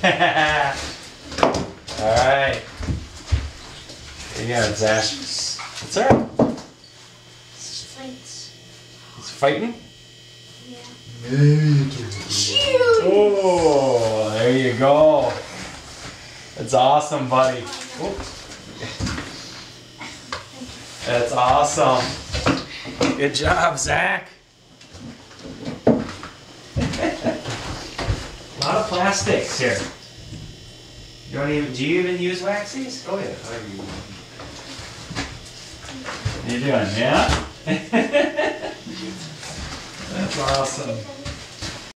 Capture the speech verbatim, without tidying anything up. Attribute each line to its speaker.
Speaker 1: Alright. You got it, Zach. What's that?
Speaker 2: Fights.
Speaker 1: He's fighting?
Speaker 2: Yeah.
Speaker 1: Oh, there you go. That's awesome, buddy. Oops. That's awesome. Good job, Zach. A lot of plastics here. You don't even, do you even use waxies? Oh yeah, I use. You doing, yeah? That's awesome.